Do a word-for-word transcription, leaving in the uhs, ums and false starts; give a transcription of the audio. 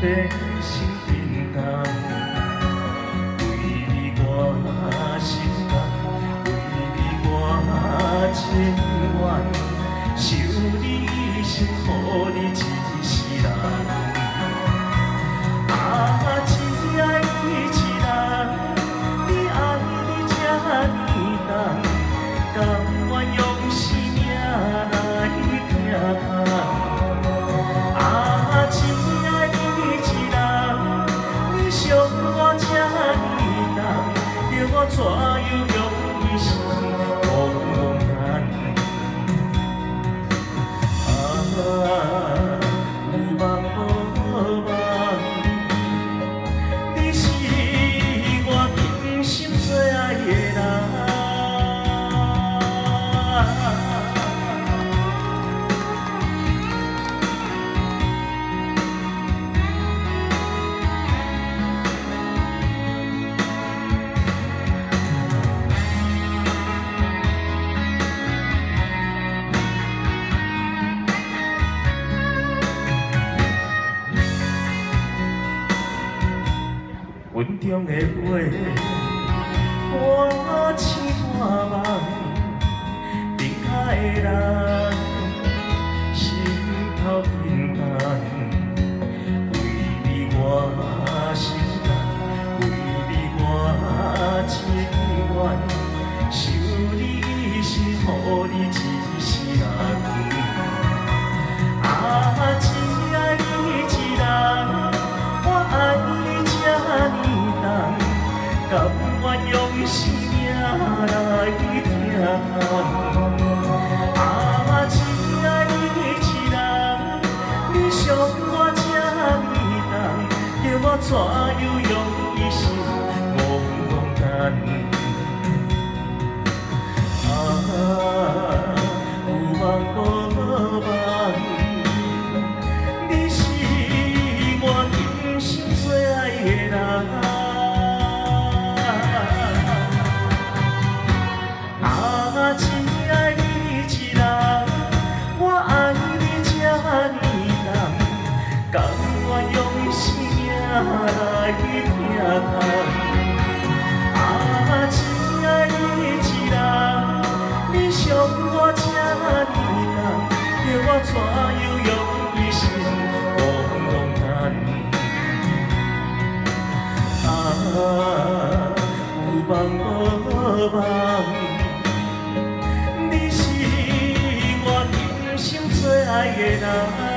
变心叮当，为你我心甘，为你我情愿，受你一生，予你一世人。啊，只爱你一人，你爱你这呢重，甘愿用生命来疼痛。啊，只爱你一人，你伤我这呢重，叫我怎样用一生茫然？啊，有梦无梦。 最爱的人，云中的花。 我痴半梦，顶下的人，心头平淡。为你我心甘，为你我情愿，受你一生，予你一世人。啊，只爱你一人，我爱你这呢重，甘愿用。 生命来疼痛，啊，只爱你一人，你伤我这呢重，叫我怎样用一生茫然？啊，有梦无梦，你是我今生最爱的人。 只爱你一人，我爱你这呢重，甘愿用生命来疼痛。啊，只爱你一人，你伤我这呢重，叫我怎样用一生茫然？啊，有梦无梦。 你是我今生最爱的人。